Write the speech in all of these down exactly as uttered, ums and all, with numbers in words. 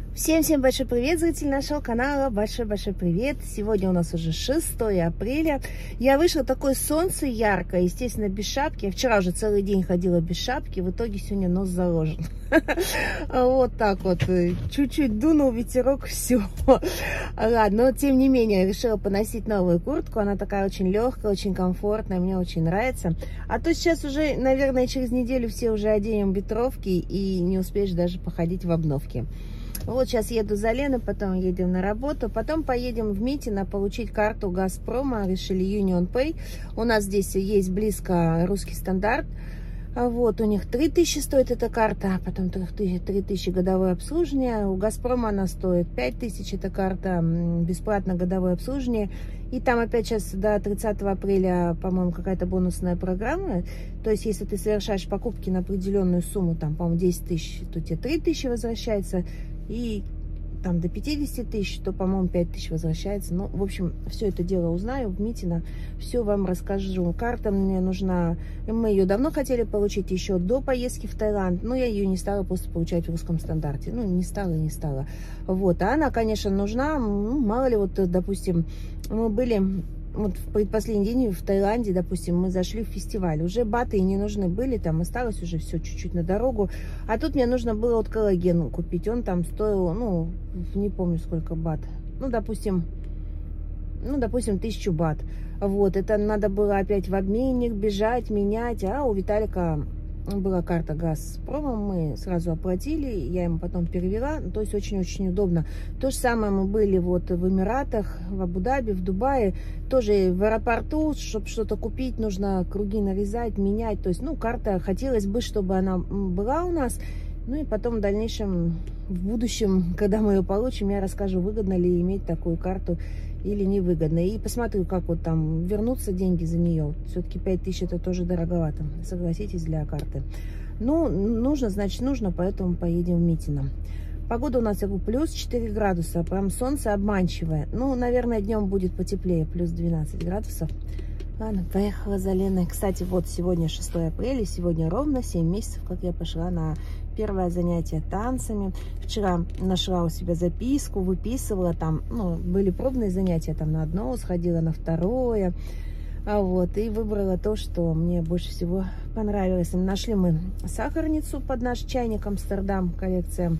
Всем-всем большой привет, зрители нашего канала, большой-большой привет. Сегодня у нас уже шестое апреля. Я вышла, такое солнце яркое, естественно, без шапки. Я вчера уже целый день ходила без шапки, в итоге сегодня нос заложен. Вот так вот, чуть-чуть дунул ветерок, все. Ладно, но тем не менее, решила поносить новую куртку. Она такая очень легкая, очень комфортная, мне очень нравится. А то сейчас уже, наверное, через неделю все уже оденем ветровки и не успеешь даже походить в обновке. Вот сейчас еду за Леной, потом едем на работу, потом поедем в Митино получить карту Газпрома, решили Union Pay. У нас здесь есть близко русский стандарт. Вот, у них три тысячи стоит эта карта, а потом три тысячи годовое обслуживание. У Газпрома она стоит пять тысяч, эта карта, бесплатно годовое обслуживание. И там опять сейчас до тридцатого апреля, по-моему, какая-то бонусная программа. То есть, если ты совершаешь покупки на определенную сумму, там, по-моему, десять тысяч, то тебе три тысячи возвращается. И там до пятидесяти тысяч, то, по-моему, пять тысяч возвращается. Ну, в общем, все это дело узнаю в Митино, все вам расскажу. Карта мне нужна, мы ее давно хотели получить, еще до поездки в Таиланд, но я ее не стала просто получать в русском стандарте. Ну, не стала, не стала. Вот, а она, конечно, нужна, ну, мало ли, вот, допустим, мы были... Вот в предпоследний день в Таиланде, допустим, мы зашли в фестиваль. Уже баты и не нужны были, там осталось уже все чуть-чуть на дорогу. А тут мне нужно было вот коллаген купить. Он там стоил, ну, не помню сколько бат. Ну, допустим, ну, допустим, тысячу бат. Вот, это надо было опять в обменник бежать, менять. А у Виталика была карта Газпрома, мы сразу оплатили, я ему потом перевела, то есть очень-очень удобно. То же самое мы были вот в Эмиратах, в Абу-Даби, в Дубае, тоже в аэропорту, чтобы что-то купить, нужно круги нарезать, менять, то есть, ну, карта, хотелось бы, чтобы она была у нас, ну, и потом в дальнейшем, в будущем, когда мы ее получим, я расскажу, выгодно ли иметь такую карту или невыгодно. И посмотрю, как вот там вернутся деньги за нее. Все-таки пять тысяч это тоже дороговато, согласитесь, для карты. Ну, нужно, значит, нужно, поэтому поедем в Митино. Погода у нас, я говорю, плюс четыре градуса, прям солнце обманчивое. Ну, наверное, днем будет потеплее, плюс двенадцать градусов. Ладно, поехала за Леной. Кстати, вот сегодня шестое апреля, сегодня ровно семь месяцев, как я пошла на первое занятие танцами. Вчера нашла у себя записку, выписывала там, ну, были пробные занятия, там на одно сходила, на второе. А вот, и выбрала то, что мне больше всего понравилось. Нашли мы сахарницу под наш чайник Амстердам, коллекция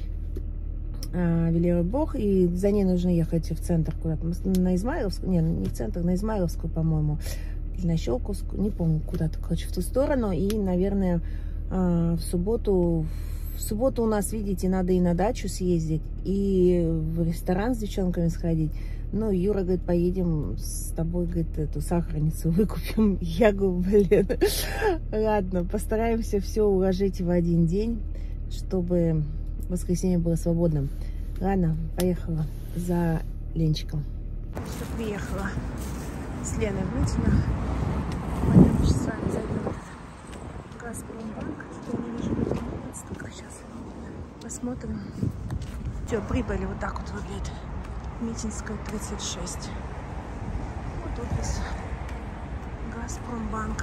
Велеры Бог, и за ней нужно ехать в центр куда-то, на Измайловскую, не, не в центр, на Измайловскую, по-моему, или на Щелковскую, не помню, куда-то, короче, в ту сторону, и, наверное, в субботу, в субботу у нас, видите, надо и на дачу съездить, и в ресторан с девчонками сходить. Ну, Юра говорит, поедем с тобой, говорит, эту сахарницу выкупим. Я говорю, блин, ладно, постараемся все уложить в один день, чтобы воскресенье было свободным. Ладно, поехала за Ленчиком. Что приехала с Леной в Митино. Понятно, что с вами зайдем в Газпромбанк. Что-то я не вижу, только сейчас посмотрим. Все, прибыли, вот так вот выглядит. Митинская, тридцать шесть. Вот офис Газпромбанка.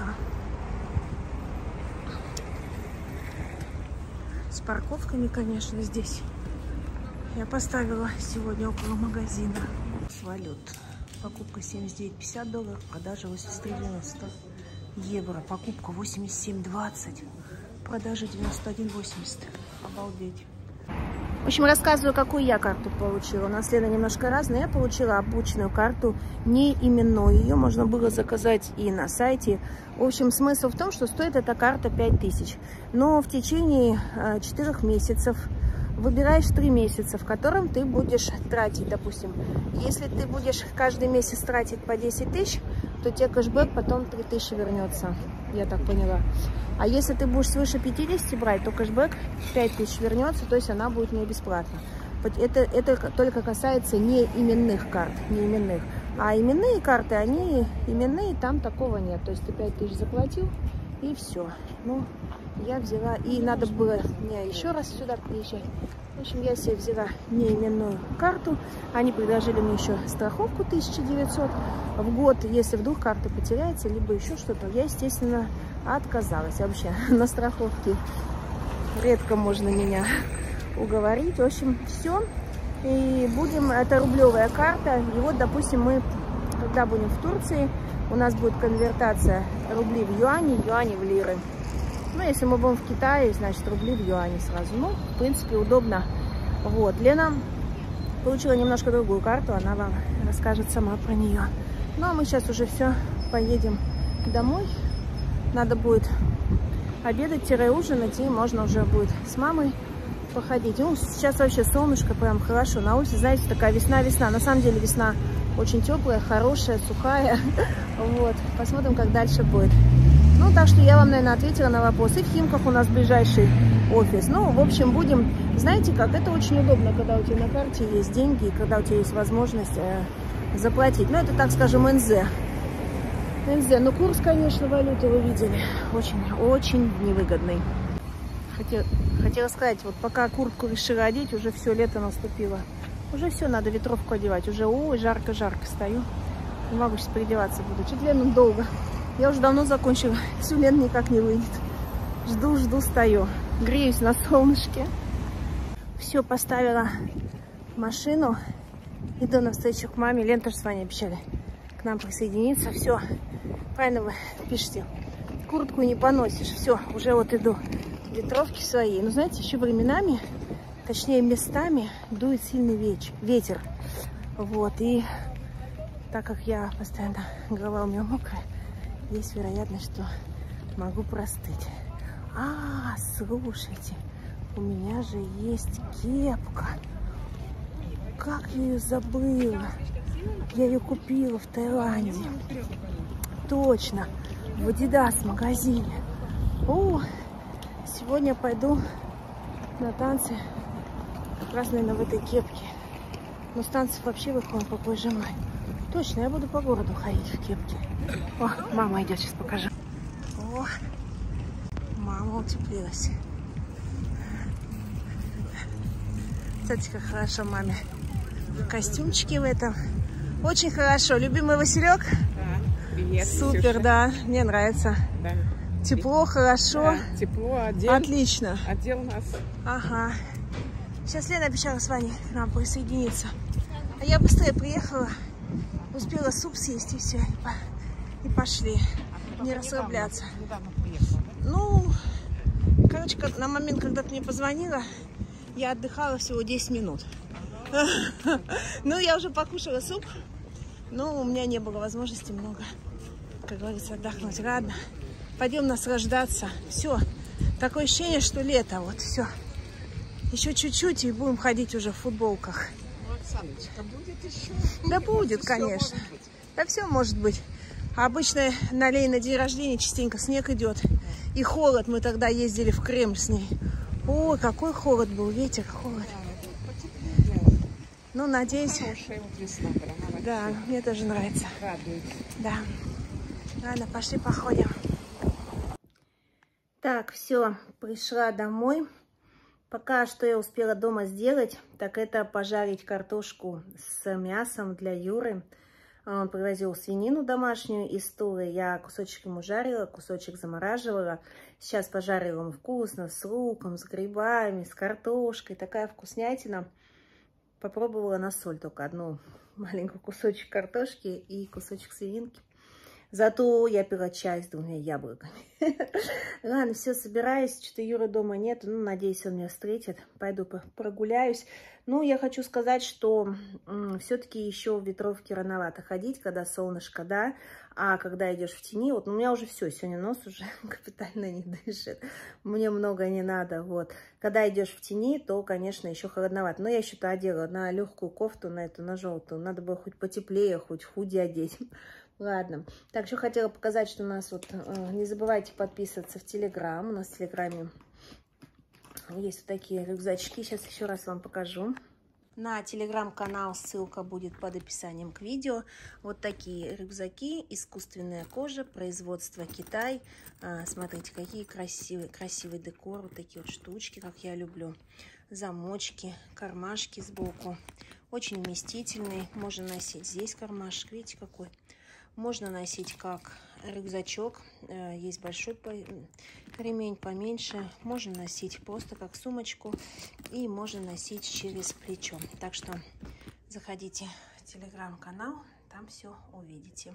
С парковками, конечно, здесь. Я поставила сегодня около магазина. С валют. Покупка семьдесят девять пятьдесят долларов, продажа восемьдесят три девяносто евро. Покупка восемьдесят семь двадцать, продажа девяносто один восемьдесят. Обалдеть. В общем, рассказываю, какую я карту получила. У нас Лена немножко разная. Я получила обычную карту, не именную. Ее можно было заказать и на сайте. В общем, смысл в том, что стоит эта карта пять тысяч. Но в течение четырёх месяцев выбираешь три месяца, в котором ты будешь тратить, допустим. Если ты будешь каждый месяц тратить по десять тысяч, то тебе кэшбэк потом три тысячи вернется. Я так поняла. А если ты будешь свыше пятидесяти брать, то кэшбэк пять тысяч вернется, то есть она будет не бесплатна. Это, это только касается не именных карт, не именных. А именные карты, они именные, там такого нет. То есть ты пять тысяч заплатил и все. Ну, я взяла, и надо было мне еще раз сюда приезжать. В общем, я себе взяла неименную карту. Они предложили мне еще страховку тысяча девятьсот в год, если вдруг карта потеряется, либо еще что-то. Я, естественно, отказалась. Вообще на страховке редко можно меня уговорить. В общем, все. И будем, это рублевая карта. И вот, допустим, мы, когда будем в Турции, у нас будет конвертация рубли в юани, юани в лиры. Ну, если мы будем в Китае, значит, рубли в юани сразу. Ну, в принципе, удобно. Вот, Лена получила немножко другую карту, она вам расскажет сама про нее. Ну, а мы сейчас уже все, поедем домой. Надо будет обедать-ужинать, и можно уже будет с мамой походить. Ну, сейчас вообще солнышко прям хорошо на улице. Знаете, такая весна-весна. На самом деле весна очень теплая, хорошая, сухая. Вот. Посмотрим, как дальше будет. Ну, так что я вам, наверное, ответила на вопрос. И в Химках у нас ближайший офис. Ну, в общем, будем... Знаете как? Это очень удобно, когда у тебя на карте есть деньги, и когда у тебя есть возможность э, заплатить. Ну, это, так скажем, эн зэ. эн зэ. Ну, курс, конечно, валюты вы видели. Очень-очень невыгодный. Хотел, хотела сказать, вот пока куртку решила одеть, уже все, лето наступило. Уже все, надо ветровку одевать. Уже, ой, жарко-жарко стою. Не могу сейчас переодеваться буду. Чуть Лену долго. Я уже давно закончила. Всю Лен никак не выйдет. Жду, жду, стою. Греюсь на солнышке. Все, поставила машину. Иду навстречу к маме. Лен тоже с вами обещали к нам присоединиться. Все, правильно вы пишете. Куртку не поносишь. Все, уже вот иду. Ветровки свои. Но знаете, еще временами, точнее местами, дует сильный веч ветер. Вот, и так как я постоянно, голова у меня мокрая, есть вероятность, что могу простыть. А, слушайте, у меня же есть кепка. Как я ее забыла? Я ее купила в Таиланде. Точно, в Adidas магазине. О, сегодня пойду на танцы, как раз, наверное, в этой кепке. Но с танцев вообще выходим попозже май. Точно, я буду по городу ходить в кепке. О, мама идет, сейчас покажу. О, мама утеплилась. Кстати, как хорошо маме. Костюмчики в этом. Очень хорошо. Любимый Василек? Да, привет. Супер, Ксюша. Да, мне нравится. Да. Тепло, хорошо. Да, тепло, отдел. Отлично. Отдел у нас. Ага. Сейчас Лена обещала с вами к нам присоединиться. А я быстрее приехала. Успела суп съесть и все. И, по... и пошли. А не расслабляться. Недавно приехала, да? Ну, короче, на момент, когда ты мне позвонила, я отдыхала всего десять минут. Ну, я уже покушала суп. Но у меня не было возможности много, как говорится, отдохнуть. Ладно. Пойдем наслаждаться. Все. Такое ощущение, что лето. Вот, все. Еще чуть-чуть и будем ходить уже в футболках. Ну, Оксаночка, будет еще? Да будет, конечно. Да все может быть. А обычно на Лей на день рождения частенько снег идет. И холод. Мы тогда ездили в Кремль с ней. Ой, какой холод был. Ветер, холод. Ну, надеюсь. Хорошая вот весна, прямо. Да, мне тоже нравится. Радует. Да. Ладно, пошли походим. Так, все, пришла домой. Пока что я успела дома сделать, так это пожарить картошку с мясом для Юры. Он привозил свинину домашнюю из Тулы. Я кусочек ему жарила, кусочек замораживала. Сейчас пожарила ему вкусно, с луком, с грибами, с картошкой. Такая вкуснятина. Попробовала на соль только одну маленькую кусочек картошки и кусочек свининки. Зато я пила чай с двумя яблоками. Ладно, все, собираюсь. Что-то Юры дома нет. Ну, надеюсь, он меня встретит. Пойду прогуляюсь. Ну, я хочу сказать, что все-таки еще в ветровке рановато ходить, когда солнышко, да. А когда идешь в тени, вот, ну, у меня уже все, сегодня нос уже капитально не дышит. Мне много не надо, вот. Когда идешь в тени, то, конечно, еще холодновато. Но я еще-то одела на легкую кофту, на эту, на желтую. Надо было хоть потеплее, хоть худи одеть. Ладно. Так, еще хотела показать, что у нас вот... Э, не забывайте подписываться в Телеграм. У нас в Телеграме есть вот такие рюкзачки. Сейчас еще раз вам покажу. На Телеграм-канал ссылка будет под описанием к видео. Вот такие рюкзаки. Искусственная кожа. Производство Китай. А, смотрите, какие красивые, красивый декор. Вот такие вот штучки, как я люблю. Замочки, кармашки сбоку. Очень вместительный. Можно носить здесь кармашек. Видите, какой? Можно носить как рюкзачок. Есть большой ремень, поменьше. Можно носить просто как сумочку. И можно носить через плечо. Так что заходите в телеграм-канал. Там все увидите.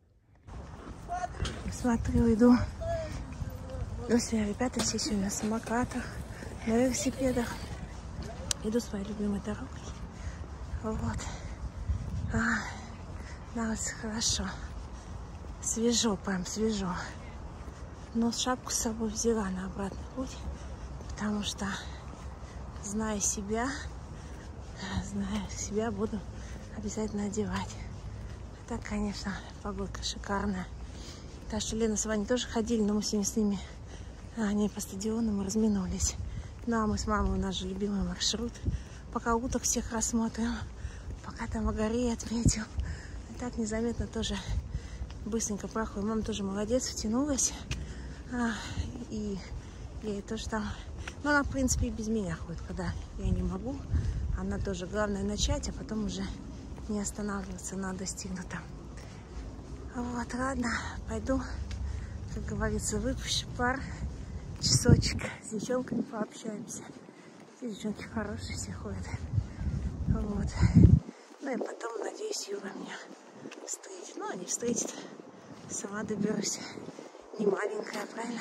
Смотрю, иду. Все, ребята все сегодня на самокатах, на велосипедах. Иду своей любимой дорогой. Вот. А, на улице хорошо. Свежо, прям свежо. Но шапку с собой взяла на обратный путь, потому что, зная себя, зная себя, буду обязательно одевать. Так, конечно, погодка шикарная. Так что Лена с Ваней тоже ходили, но мы сегодня с ними, они по стадиону, мы разминулись. Ну, а мы с мамой, у нас же любимый маршрут. Пока уток всех рассмотрим, пока там Агареи отметим. И так незаметно тоже быстренько проходим. Мама тоже молодец, втянулась. А, и ей тоже там... Ну, она, в принципе, и без меня ходит, когда я не могу. Она тоже, главное, начать, а потом уже не останавливаться на достигнутом. Вот, ладно, пойду, как говорится, выпущу пар, часочек, с девчонками пообщаемся. Все девчонки хорошие, все ходят. Вот. Ну и потом, надеюсь, Юра меня встретит. Ну, а не встретит, сама доберусь. Не маленькая, правильно?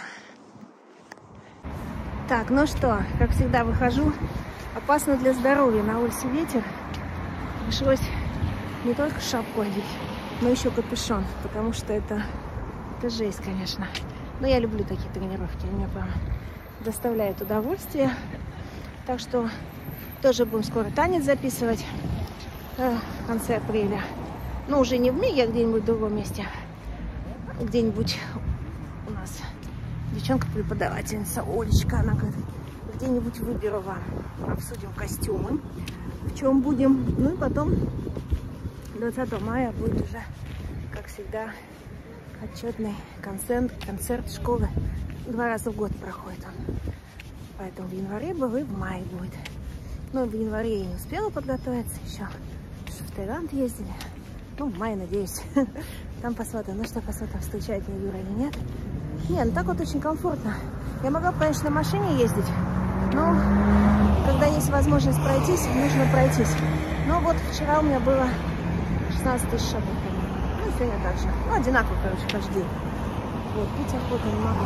Так, ну что, как всегда выхожу. Опасно для здоровья, на улице ветер. Пришлось не только шапку одеть, но еще капюшон, потому что это, это жесть, конечно. Но я люблю такие тренировки, они мне прям доставляют удовольствие. Так что тоже будем скоро танец записывать э, в конце апреля. Ну, уже не в Миге, а где-нибудь в другом месте. Где-нибудь у нас девчонка-преподавательница Олечка, она говорит, где-нибудь выберу вам. Обсудим костюмы, в чем будем. Ну и потом двадцатого мая будет уже, как всегда, отчетный концерт, концерт школы. Два раза в год проходит он. Поэтому в январе был и в мае будет. Но в январе я не успела подготовиться еще. В Таиланд ездили. Ну, в мае, надеюсь. Там посмотрим. Ну что, посмотрим, встречает меня Юра или нет. Не, ну так вот очень комфортно. Я могла бы, конечно, на машине ездить. Но когда есть возможность пройтись, нужно пройтись. Но вот вчера у меня было шестнадцать тысяч шагов. Ну, сегодня так же. Ну, одинаково, короче, каждый день. Вот, пить охоту не могу.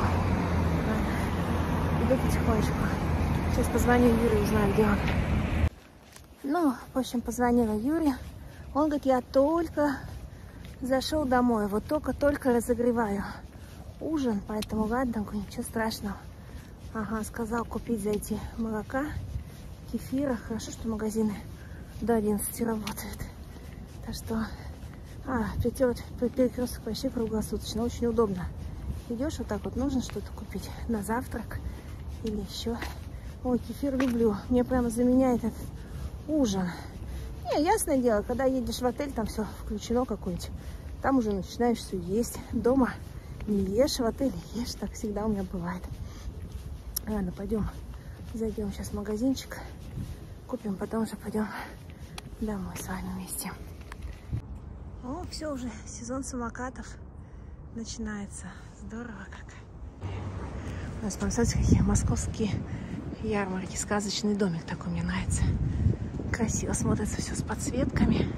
Иду потихонечку. Сейчас позвоню Юре и узнаю, где он. Ну, в общем, позвонила Юре. Он говорит, я только зашел домой. Вот только-только разогреваю ужин. Поэтому, ладно, ничего страшного. Ага, сказал купить, зайти молока, кефира. Хорошо, что магазины до одиннадцати работают. Так что, а, перекресток вообще круглосуточно, очень удобно. Идешь вот так вот, нужно что-то купить на завтрак или еще. Ой, кефир люблю, мне прямо заменяет этот ужин. Не, ясное дело, когда едешь в отель, там все включено какое-нибудь. Там уже начинаешь все есть. Дома не ешь, в отеле ешь, так всегда у меня бывает. Ладно, пойдем, зайдем сейчас в магазинчик, купим, потом уже пойдем домой с вами вместе. О, все уже, сезон самокатов начинается. Здорово как. У нас, посмотрите, какие московские ярмарки. Сказочный домик такой мне нравится. Красиво смотрится все с подсветками.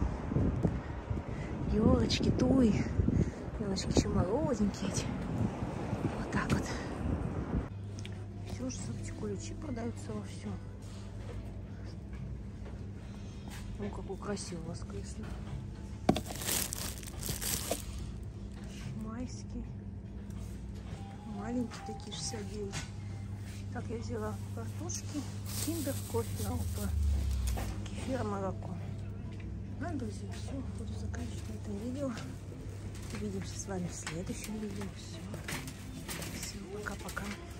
Елочки, туи. Елочки еще молоденькие эти. Вот так вот. Все уже ключи продаются во всем. Ну, какой красивый воскресный. Майский. Маленькие такие, шестьдесят девять. Так, я взяла картошки, киндер, кофе на утро, кефир, молоко. Ну, друзья, все, буду заканчивать на этом видео. Увидимся с вами в следующем видео. Все, всем пока-пока.